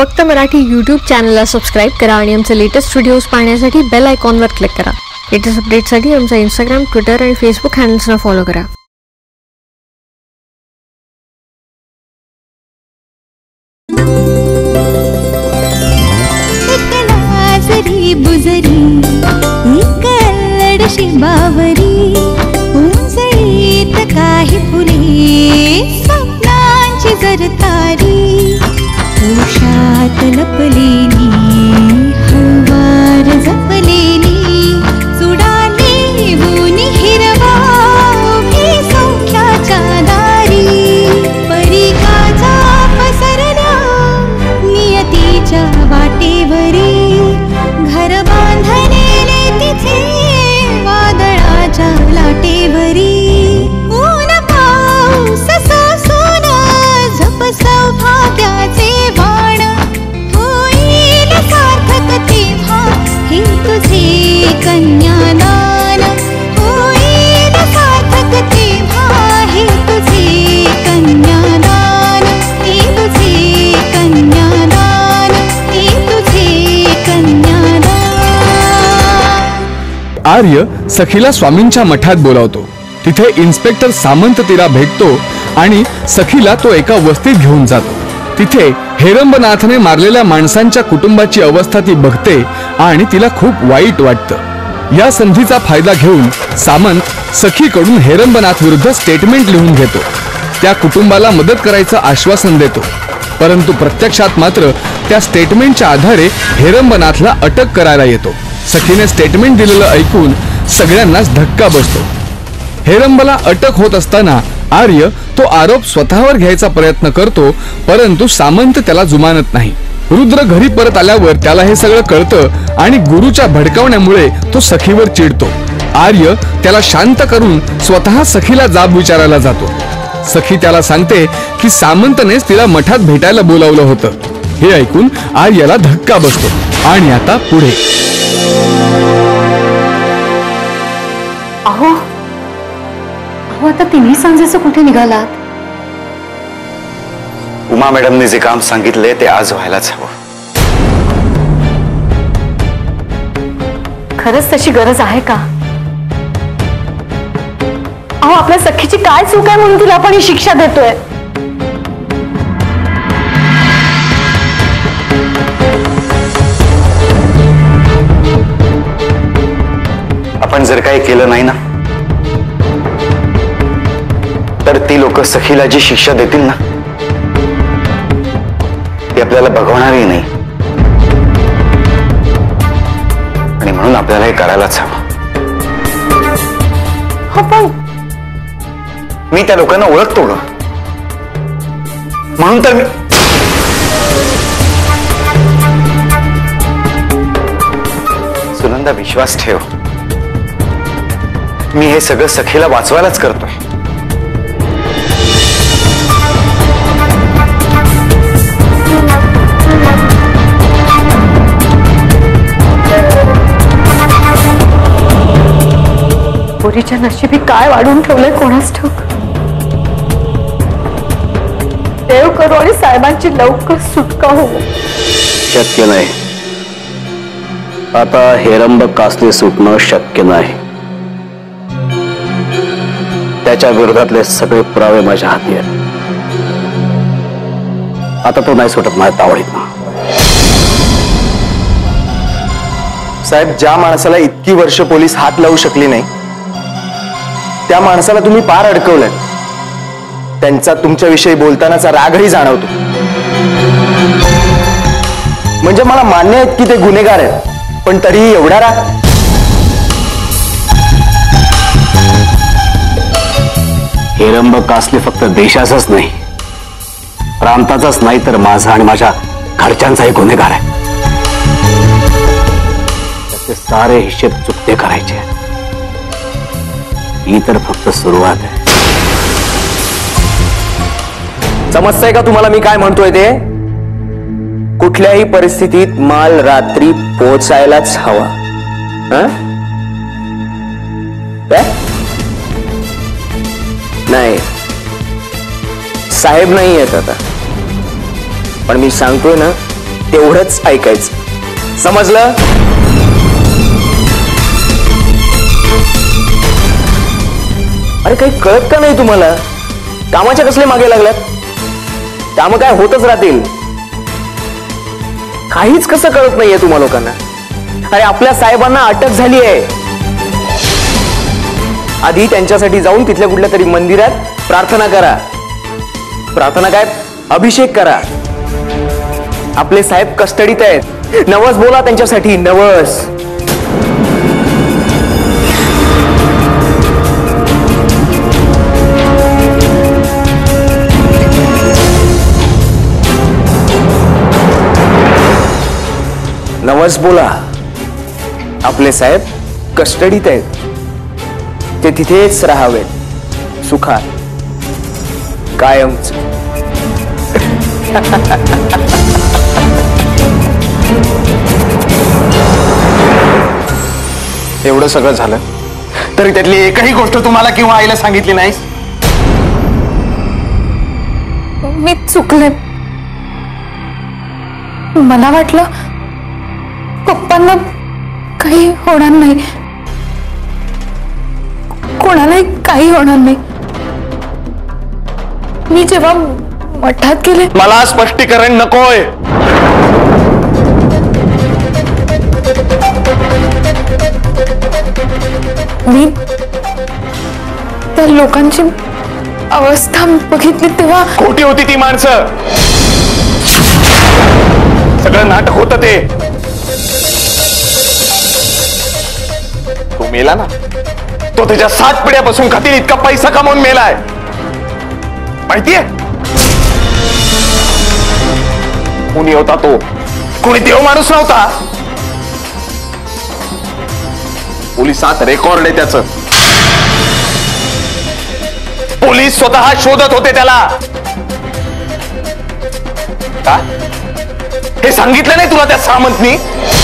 फक्त मराठी यूट्यूब चॅनलला सबस्क्राईब करा आणि आमचे लेटेस्ट व्हिडिओज पाहण्यासाठी बेल आयकॉनवर क्लिक करा. लेटेस्ट अपडेट्ससाठी आमचा इंस्टाग्राम, ट्विटर आणि फेसबुक हँडल्सना फॉलो करा. बुजरी कळडशी बावरी उंचळीत काही फुले स्वप्नांची जरतारी उषात लपलेली हळवार जपलेली सुडाली बुनी हिरवा उभी सौख्याच्या दारी परिकाचा पसरला नियतीच्या वाटेवरी घर बांधलेले तिथे वादळाच्या लाटेवरी ऊन पाऊस सोसून झप सौभाग्याचे वाण होईल सार्थक तेव्हा हे तुझे कन्यादान होईल सार्थक तेव्हा हे तुझे कन्यादान हे तुझे कन्यादान हे तुझे कन्यादान. आर्य सखीला स्वामींच्या मठात बोलावतो. तिथे इन्स्पेक्टर सामंत तिला भेटतो आणि सखीला तो एका वस्तीत घेऊन जातो. तिथे हेरंबनाथने मारलेल्या माणसांच्या कुटुंबाची अवस्था ती बघते आणि तिला खूप वाईट वाटतं. या संधीचा फायदा घेऊन सामंत सखीकडून हेरंबनाथ विरुद्ध स्टेटमेंट लिहून घेतो. त्या कुटुंबाला मदत करायचं आश्वासन देतो. परंतु प्रत्यक्षात मात्र त्या स्टेटमेंटच्या आधारे हेरंबनाथला अटक करायला येतो. सखीने स्टेटमेंट दिलेलं ऐकून सगळ्यांनाच धक्का बसतो. हेरंबला अटक होत असताना आर्य तो आरोप स्वतःवर घ्यायचा प्रयत्न करतो, परंतु सामंत त्याला जुमानत नाही. रुद्र घरी परत आल्यावर त्याला हे सगळं कळतं आणि गुरुच्या भडकावण्यामुळे तो सखीवर चिडतो. आर्य त्याला शांत करून स्वतः सखीला जाब विचारायला जातो. सखी त्याला सांगते की सामंतनेच तिला मठात भेटायला बोलावलं होतं. हे ऐकून आर्याला धक्का बसतो. आणि आता पुढे अहो आता तिन्ही सांजेचं कुठे निघालात? उमा मॅडमने जे काम सांगितले ते आज व्हायलाच हवं. खरंच तशी गरज आहे का? अहो आपल्या सखीची काय चूक आहे म्हणून तिला आपण ही शिक्षा देतोय? आपण जर काही केलं नाही ना तर ती लोक सखीला जी शिक्षा देतील ना ती आपल्याला बघवणारही नाही. आणि म्हणून आपल्याला हे करायलाच हवं. पण मी त्या लोकांना ओळखतो ग, म्हणून तर मी सुनंदा विश्वास ठेव, मी हे सगळं सखीला वाचवायलाच करतोय. पोरीच्या नशिबी काय वाढून ठेवलंय कोणास ठाऊक. देव करो आणि साहेबांची लवकर सुटका हो. शक्य नाही. आता हेरंब कासले सुटणं शक्य नाही. त्याच्या विरोधातले सगळे पुरावे माझ्या हाती आहेत. आता तो नाही सुटत माझ्या तावडीत ना. साहेब, ज्या माणसाला इतकी वर्ष पोलीस हात लावू शकली नाही त्या माणसाला तुम्ही पार अडकवलंय. त्यांचा तुमच्याविषयी बोलतानाचा रागही जाणवतो. म्हणजे मला मान्य आहे की ते गुन्हेगार आहेत, पण तरीही एवढा राग? हेरंब कासले फक्त देशाचाच नाही, प्रांताचाच नाही तर माझा आणि माझ्या घरच्यांचाही गुन्हेगार आहे. त्याचे सारे हिशेब चुकते करायचे. ही तर फक्त सुरुवात आहे. समजतंय का तुम्हाला मी काय म्हणतोय ते? कुठल्याही परिस्थितीत माल रात्री पोहोचायलाच हवा. नाही, साहेब नाही येत आता, पण मी सांगतोय ना तेवढंच ऐकायचं. समजलं? अरे काही कळत का नाही तुम्हाला? कामाच्या कसले मागे लागल्यात? कामं काय होतच राहतील. काहीच कसं कळत नाहीये तुम्हा लोकांना. अरे आपल्या साहेबांना अटक झाली आहे. आधी त्यांच्यासाठी जाऊन तिथल्या कुठल्या तरी मंदिरात प्रार्थना करा. प्रार्थना काय, अभिषेक करा. आपले साहेब कस्टडीत आहेत. नवस बोला त्यांच्यासाठी, नवस. नवस बोला. आपले साहेब कस्टडीत आहेत. ते तिथेच राहावेत सुखात कायमच. एवढं सगळं झालं तरी त्यातली एकही गोष्ट तुम्हाला किंवा आईला सांगितली नाहीस? मी चुकले. मला वाटलं पप्पांना काही होणार नाही, कोणालाही काही होणार नाही. मी जेव्हा मठात गेले. मला स्पष्टीकरण नकोय. मी त्या लोकांची अवस्था बघितली तेव्हा. खोटी होती ती माणसं. सगळं नाटक होतं ते. तो मेला ना, तो त्याच्या 7 पिढ्यापासून खातील इतका पैसा कमावून मेलाय. माहितीये कोणी होता तो? कोणी देव माणूस नव्हता. पोलिसात रेकॉर्ड आहे त्याचं. पोलीस स्वतः शोधत होते त्याला. का हे सांगितलं नाही तुला त्या सामंतनी?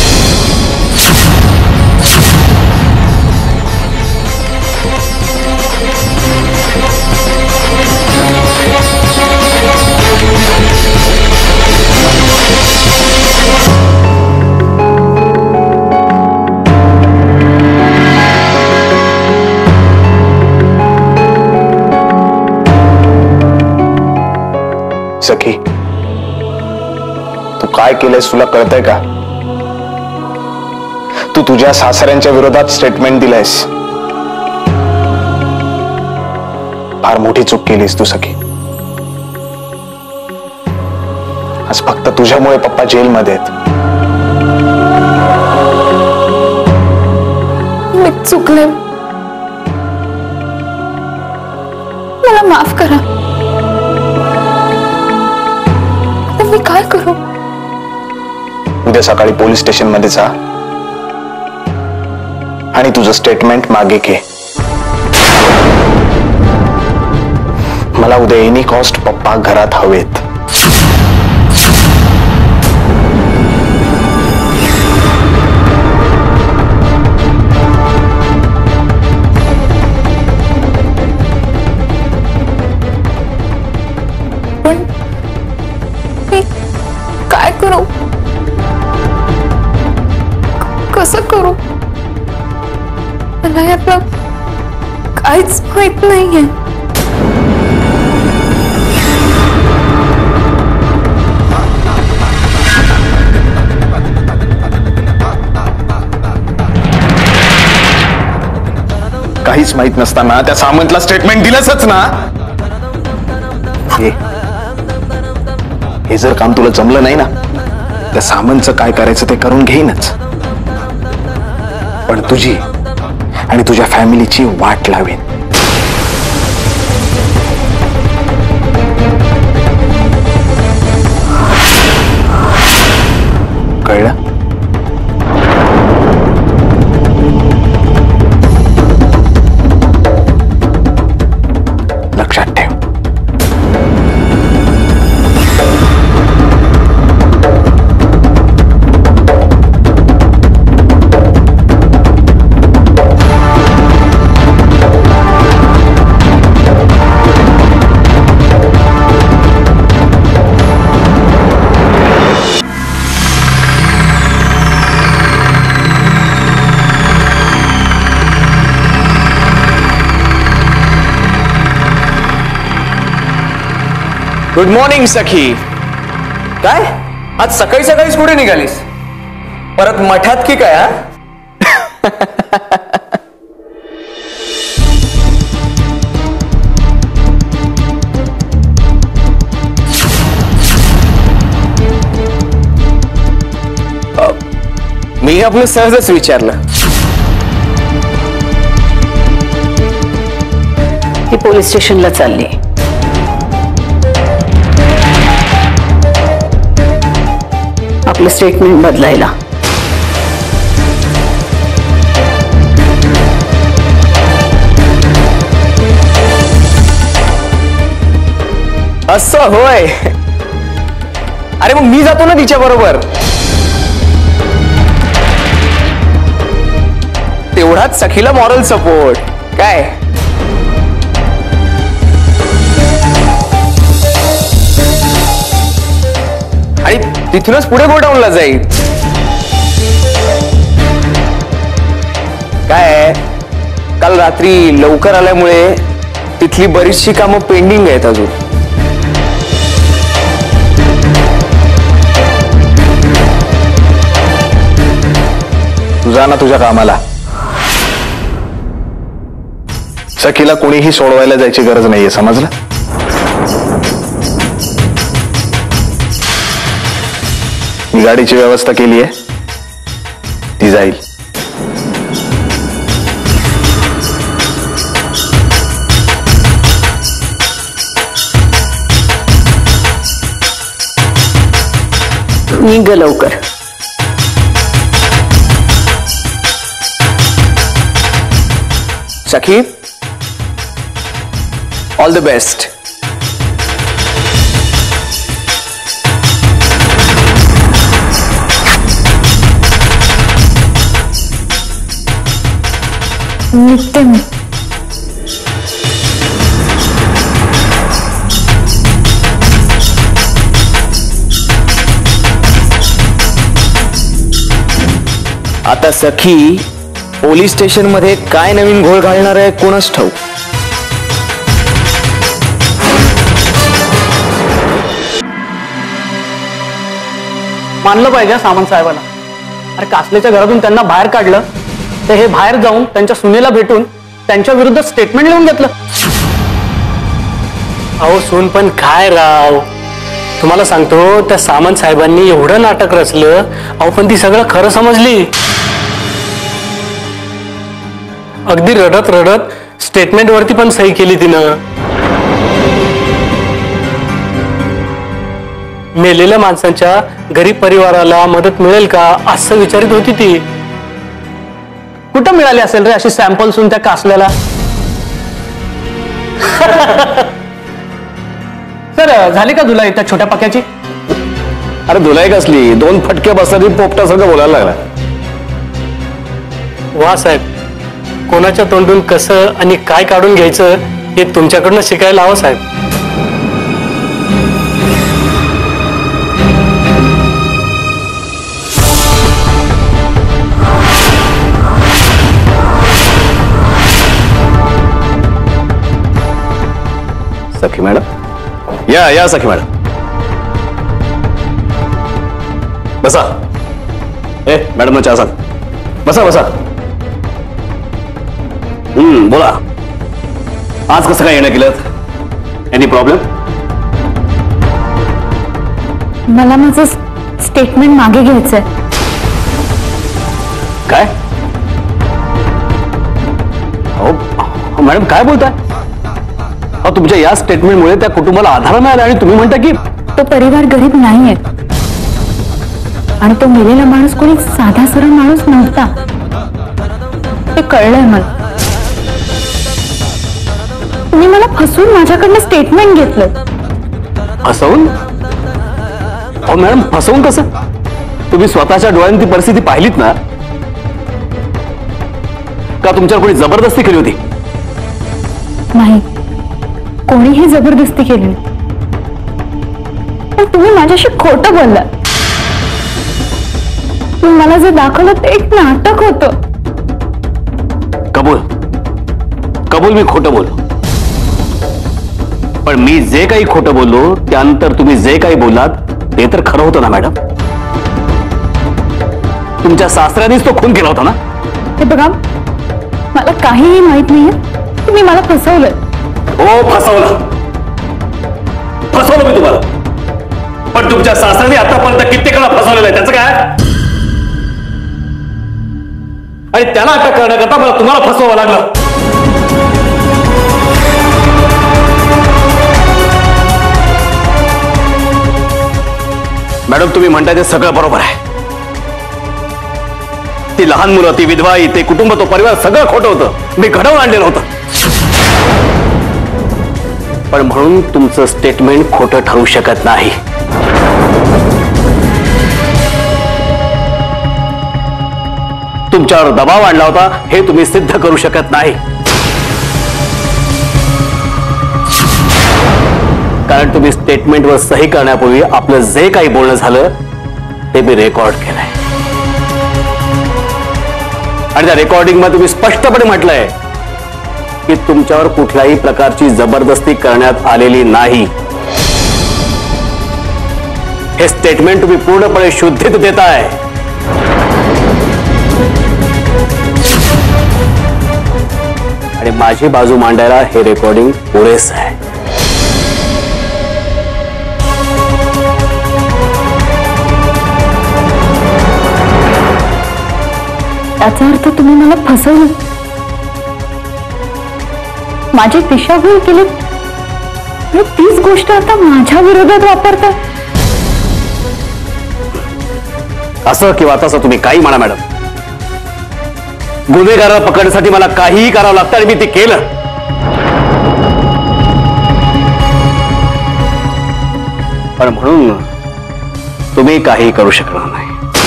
सखी, तू काय केलंयस तुला कळतंय का? तू तुझ्या सासऱ्यांच्या विरोधात स्टेटमेंट दिलंयस. फार मोठी चूक केलीस तू सखी. आज फक्त तुझ्यामुळे पप्पा जेलमध्ये आहेत. मी चुकले. मला माफ करा. मी काय करू? उद्या सकाळी पोलीस स्टेशन मध्ये जा आणि तुझं स्टेटमेंट मागे घे. मला उद्या एनी कॉस्ट पप्पा घरात हवेत. पण मी काय करू? कसं करू? मला यातलं काहीच माहित नाहीये. काहीच माहित नसताना त्या सामंतला स्टेटमेंट दिलंच ना. हे जर काम तुला जमलं नाही ना, त्या सामंतचं काय करायचं ते करून घेईनच. पण तुझी आणि तुझ्या फॅमिलीची वाट लावेन. कळलं? लक्षात ठेव. गुड मॉर्निंग सखी. काय आज सकाळी सकाळीच कुठे निघालीस? परत मठात की काय? हा मी आपलं सहजच विचारलं. ती पोलीस स्टेशनला चालली. आपलं स्टेटमेंट बदलायला. असं होय. अरे मग मी जातो ना तिच्या बरोबर. तेवढाच सखीला मॉरल सपोर्ट. काय आणि तिथूनच पुढे गोडाऊनला जाईल. काय काल रात्री लवकर आल्यामुळे तिथली बरीचशी कामं पेंडिंग आहेत अजून. तुझा ना तुझ्या कामाला. सखीला कोणीही सोडवायला जायची गरज नाहीये, समजलं? मी गाडीची व्यवस्था केली आहे, ती जाईल. निघ लवकर. सखी ऑल द बेस्ट. निघते मी. आता सखी पोलीस स्टेशन मध्ये काय नवीन घोळ घालणार आहे कोणास ठाऊक. मानलं पाहिजे सामंत साहेबांना. अरे कासलेच्या घरातून त्यांना बाहेर काढलं तर हे बाहेर जाऊन त्यांच्या सुनेला भेटून त्यांच्या विरुद्ध स्टेटमेंट लिहून घेतलं. अहो सून पण काय राव, तुम्हाला सांगतो त्या सामंत साहेबांनी एवढं नाटक रचलं. अहो पण ती सगळं खरं समजली. अगदी रडत रडत स्टेटमेंट वरती पण सही केली तिनं. मेलेल्या माणसांच्या गरीब परिवाराला मदत मिळेल का असं विचारित होती ती. कुठं मिळाली असेल रे अशी सॅम्पल सून त्या कासल्याला. सर झाली का धुलाई त्या छोट्या पक्याची? अरे धुलाई कसली, 2 फटके बसला पोपटासारखं बोलायला लागला. वा साहेब, कोणाच्या तोंडून कसं आणि काय काढून घ्यायचं हे तुमच्याकडनं शिकायला हवं साहेब. सखी मॅडम या सखी मॅडम बसा. मॅडम चहा सांग. बसा बसा. बोला, आज कसं काय येणं केलं? Any problem? मला माझं स्टेटमेंट मागे घ्यायचंय. काय? हो मॅडम काय बोलताय? तुमच्या या स्टेटमेंटमुळे त्या कुटुंबाला आधार मिळाला आणि तुम्ही म्हणता की तो परिवार गरीब नाहीये आणि तो मेलेला माणूस कोणी साधा सरळ माणूस नव्हता. ते कळलंय मला. तुम्ही मला फसवून माझ्याकडनं स्टेटमेंट घेतलं. फसवून? अहो मॅडम फसवून कसं? तुम्ही स्वतःच्या डोळ्यांनी ती परिस्थिती पाहिलीत ना? का तुमच्यावर कोणी जबरदस्ती केली होती? नाही, कोणीही जबरदस्ती केली नाही. पण तुम्ही माझ्याशी खोटं बोललात. तुम्ही मला जे दाखवलं ते एक नाटक होतं. कबूल मी खोटं बोललो. पण मी जे काही खोटं बोललो त्यानंतर तुम्ही जे काही बोललात ते तर खरं होतं ना मॅडम? तुमच्या सासऱ्यानेच तो खून केला होता ना? हे बघा, मला काहीही माहित नाहीये. तुम्ही मला फसवलंय. हो, फसवलं मी तुम्हाला. पण तुमच्या सासऱ्याने आतापर्यंत कित्येक वेळा फसवलेलं आहे, त्याचं काय? आणि त्याला अटक करण्याकरता मला तुम्हाला फसवावं लागलं. मॅडम, तुम्ही म्हणताय ते सगळं बरोबर आहे. ती लहान मुलं, ती विधवाई, ते कुटुंब, तो परिवार सगळं खोटं होतं. मी घडवून आणलेलं होतं. पण म्हणून तुमचं स्टेटमेंट खोटं ठरू शकत नाही. तुमच्यावर दबाव आणला होता हे तुम्ही सिद्ध करू शकत नाही. कारण तुम्ही स्टेटमेंटवर सही करण्यापूर्वी आपलं जे काही बोलणं झालं ते मी रेकॉर्ड केलंय. आणि त्या रेकॉर्डिंग मध्ये तुम्ही स्पष्टपणे म्हटलंय की तुमच्यावर कुठल्याही प्रकारची जबरदस्ती करण्यात आलेली नाही. हे स्टेटमेंट तुम्ही पूर्णपणे शुद्धीत देताय. आणि माझी बाजू मांडायला हे रेकॉर्डिंग पुरेस आहे. याचा अर्थ तुम्ही मला फसवलं, माझी दिशाभूल केली. तीच गोष्ट आता माझ्या विरोधात वापरता. असं किंवा तसं तुम्ही काही म्हणा मॅडम, गुन्हेगाराला पकडण्यासाठी मला काहीही करावं लागतं आणि मी ते केलं. पण म्हणून तुम्ही काही करू शकणार नाही.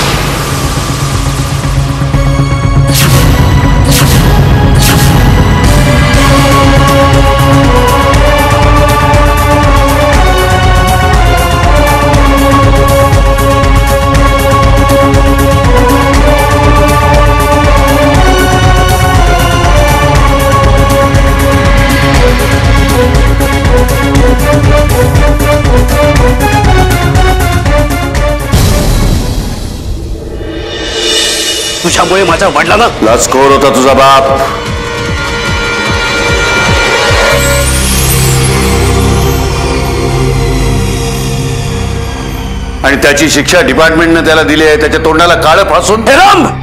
तुझ्यामुळे माझ्या वडिलांना लचकोर होता तुझा बाप. आणि त्याची शिक्षा डिपार्टमेंटने त्याला दिली आहे. त्याच्या तोंडाला काळं फासून. हेरंब,